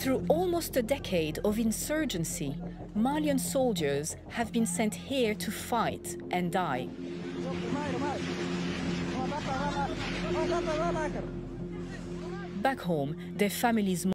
Through almost a decade of insurgency, Malian soldiers have been sent here to fight and die. Back home, their families